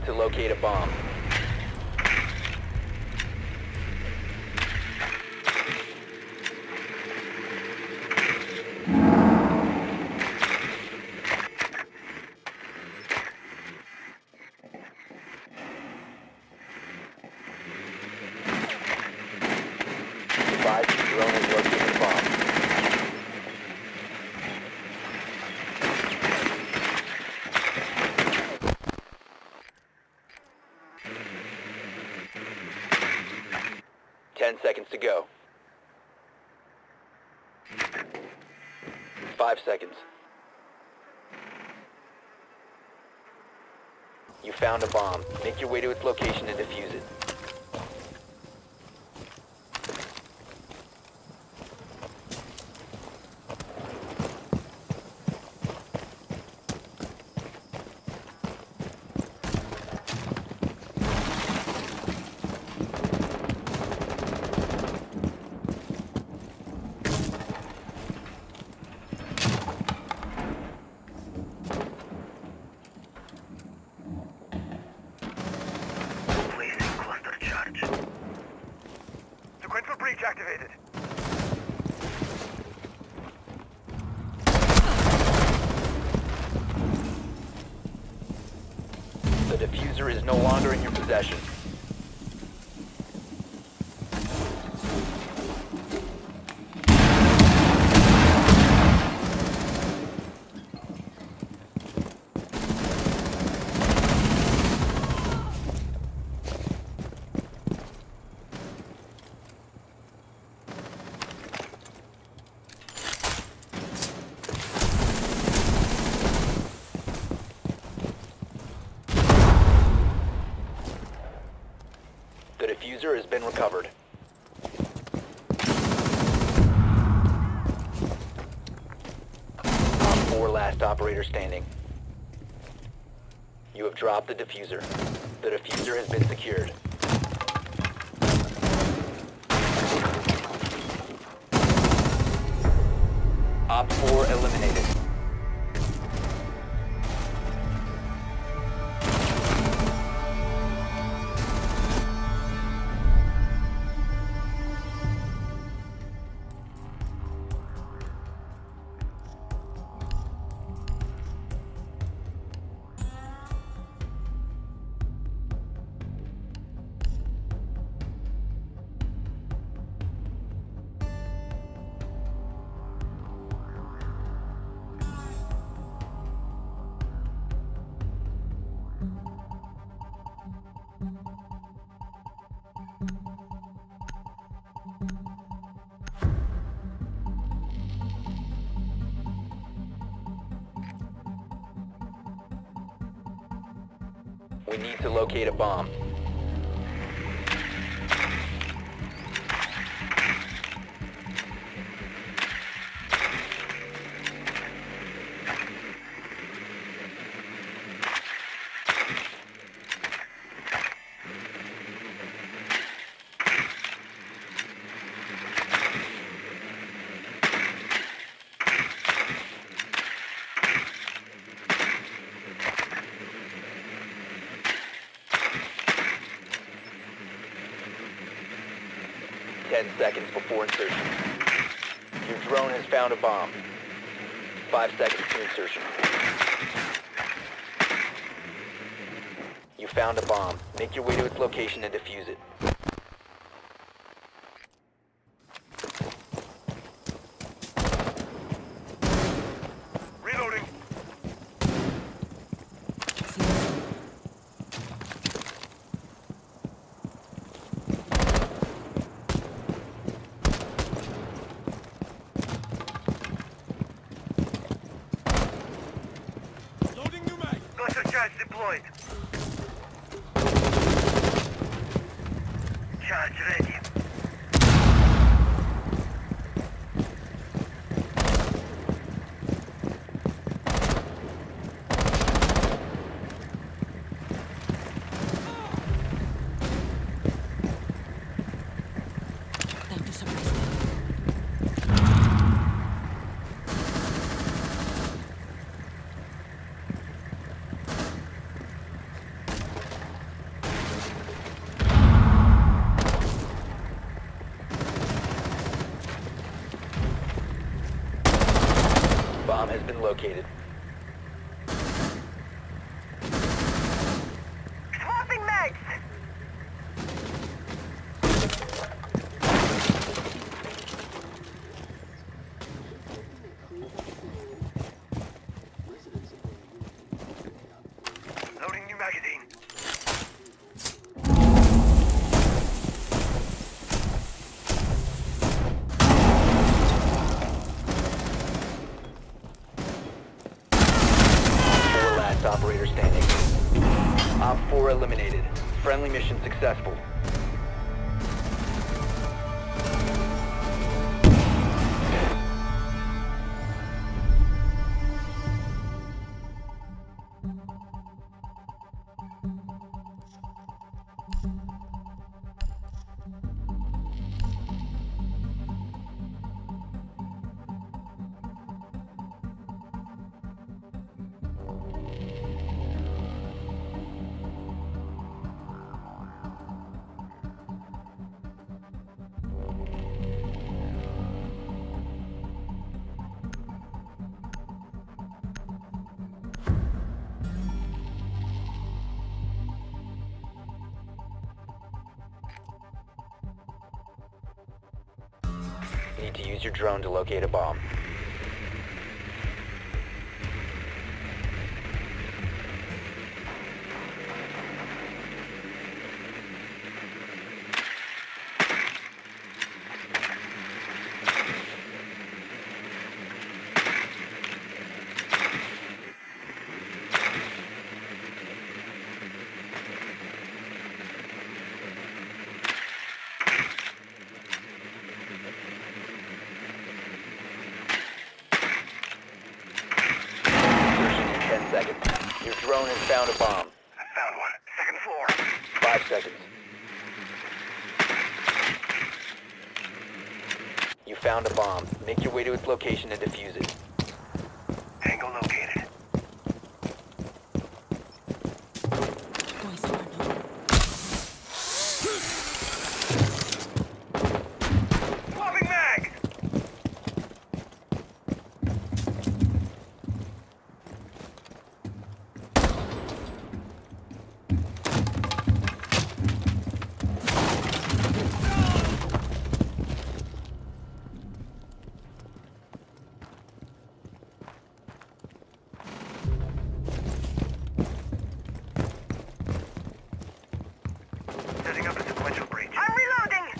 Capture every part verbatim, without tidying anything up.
need to locate a bomb. Advise the drone has located a bomb. Ten seconds to go. Five seconds. You found a bomb. Make your way to its location and defuse it. Sequential breach activated. The diffuser is no longer in your possession. The diffuser has been recovered. Op four, last operator standing. You have dropped the diffuser. The diffuser has been secured. Op four eliminated. We need to locate a bomb. Ten seconds before insertion. Your drone has found a bomb. Five seconds to insertion. You found a bomb. Make your way to its location and defuse it. Reloading. Cluster charge deployed. Charge ready. Time to suppress them. Bomb has been located. Swapping mags! Loading new magazine. Four last operator standing. Op four eliminated. Friendly mission successful. Need to use your drone to locate a bomb. Seconds. Your drone has found a bomb. Found one. Second floor. Five seconds. You found a bomb. Make your way to its location and defuse it. Tango located. Swapping mag! Setting up a sequential breach. I'm reloading!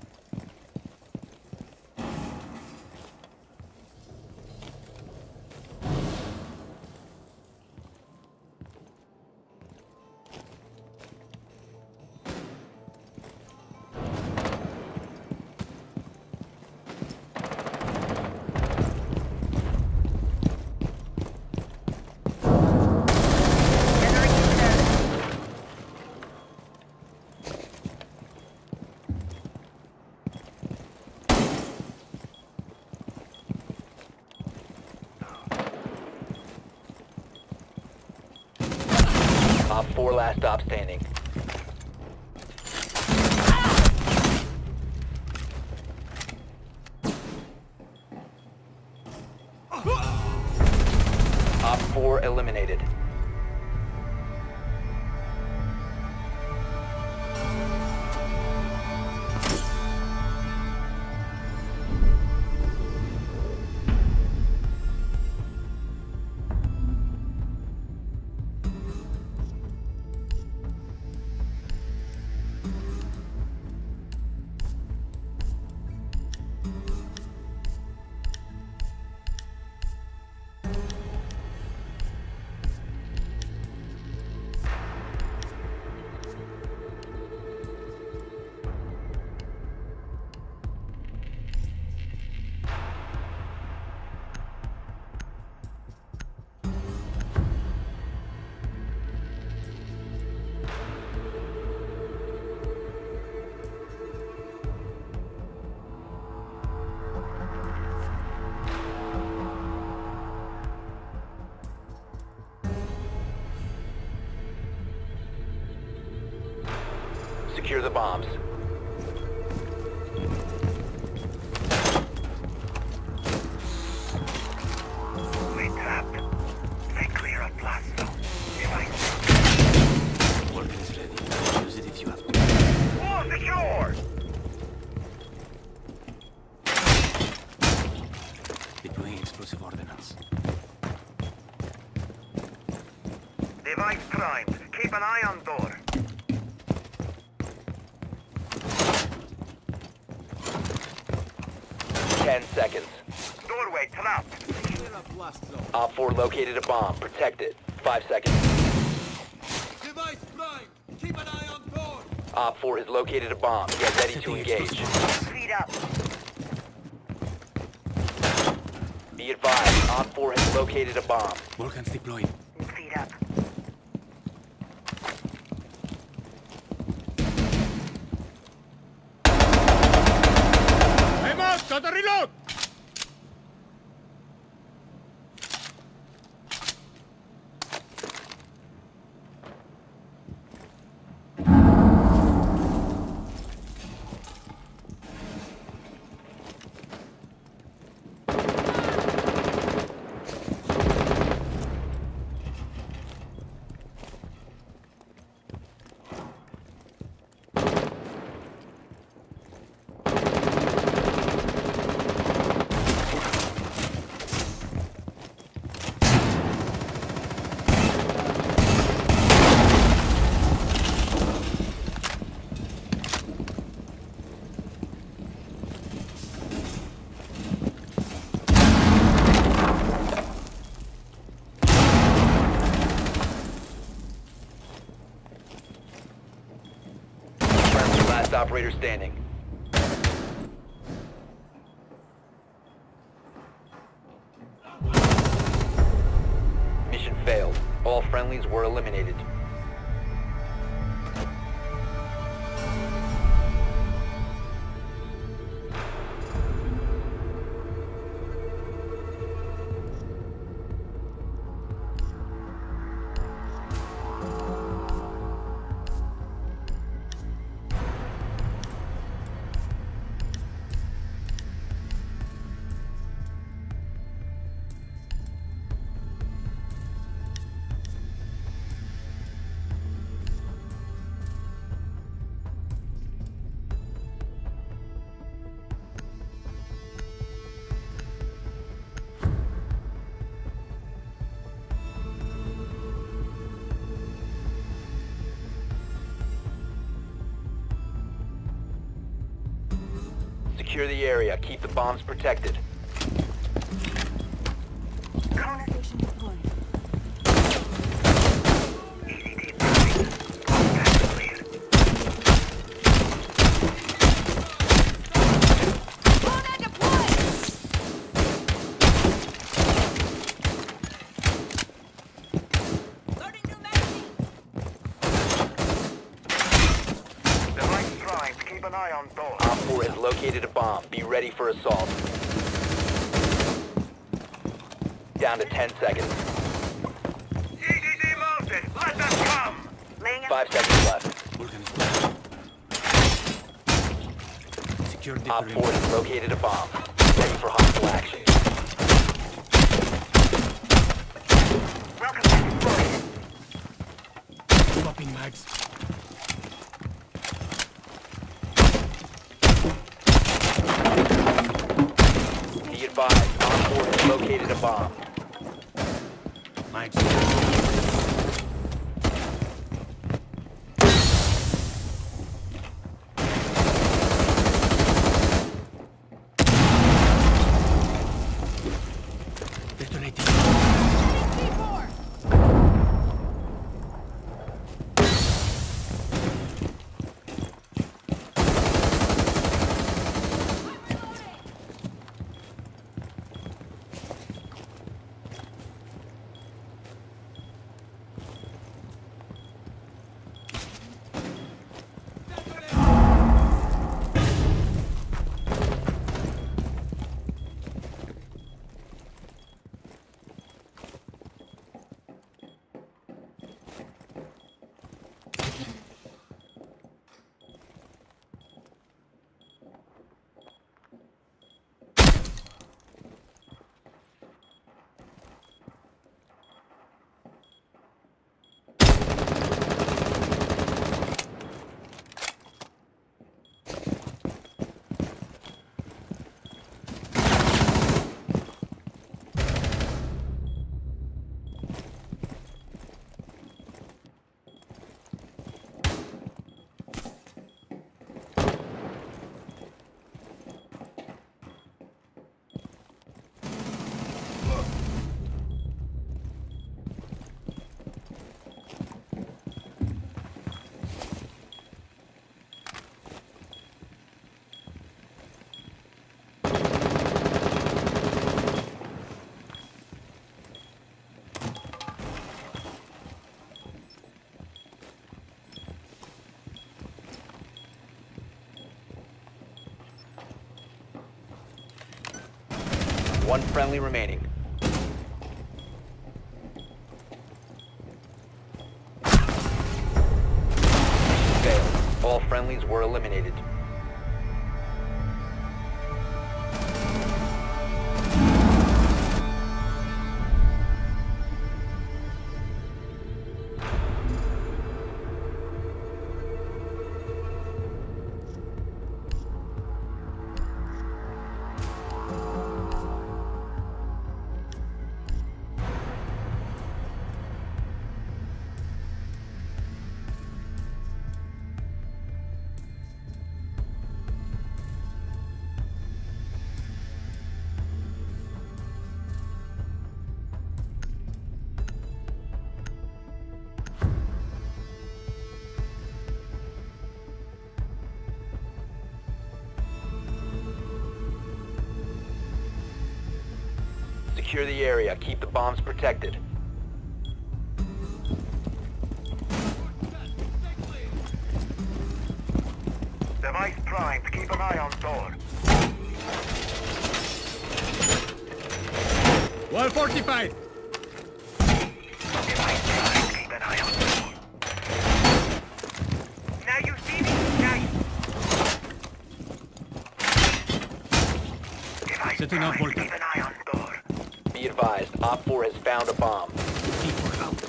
Op four last stop standing. Op four eliminated. Secure the bombs. explosive ordnance. Device primed. Keep an eye on door. Ten seconds. Doorway trapped. Op four located a bomb. Protect it. Five seconds. Device prime! Keep an eye on door! Op four has located a bomb. Get ready to Setting engage. explosive Feed up. Be advised, Op four has located a bomb. Vulcans deployed. Feed up. Vamos! ¡Got a reload! Last operator standing. Mission failed. All friendlies were eliminated. Secure the area. Keep the bombs protected. Station deployed. E C T primed. Contact cleared. Drone deployed! Loading new magazine! Device primed. Keep an eye on door. Op four has located a bomb. Be ready for assault. Down to ten seconds. E C T mounted. Let them come. Laying in. Five seconds left. Vulcan is deployed. Secure the Op four perimeter. has located a bomb. Ready for hostile action. Welcome to deployed. Swapping mags. Be advised, Op four has located a bomb. Mags. Detonating. C four! One friendly remaining. Mission failed. All friendlies were eliminated. Secure the area. Keep the bombs protected. Device primed. Keep an eye on door. Wall fortified. Device primed. Keep an eye on door. Now you see me? Now you... Device Setting up primed. Volta. Keep an eye on door. Be advised, Op four has found a bomb. C four out.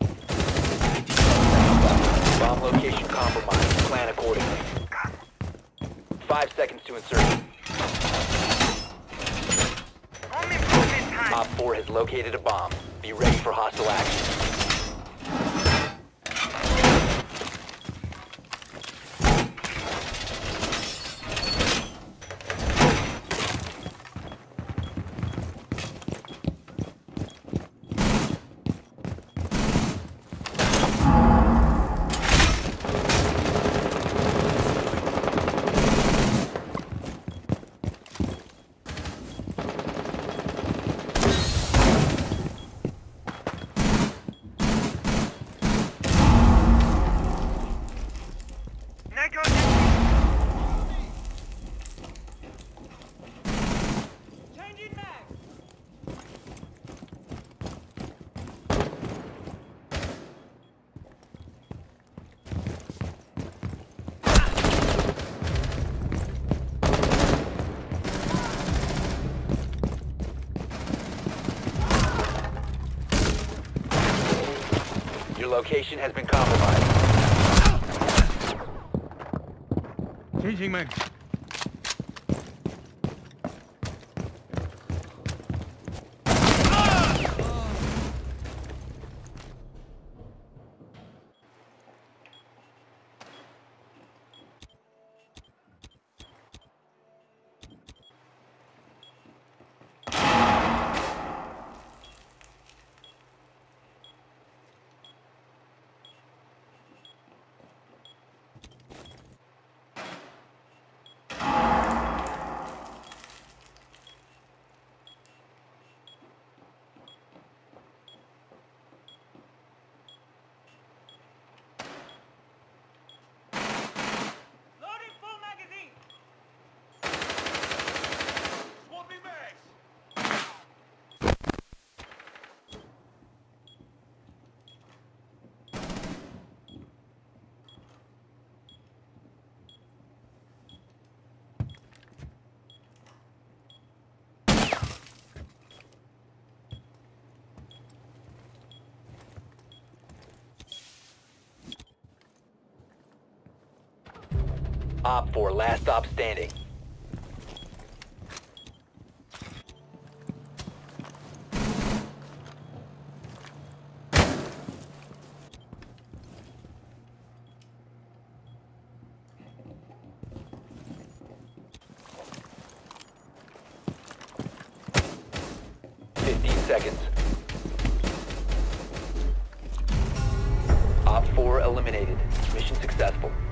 Bomb location compromised. Plan accordingly. Five seconds to insertion. Home improvement time. Op four has located a bomb. Be ready for hostile action. Changing mag. Your location has been compromised. Changing mag. Loading full magazine. Swapping mags. Op four, last stop standing. Fifteen seconds. Op four eliminated. Mission successful.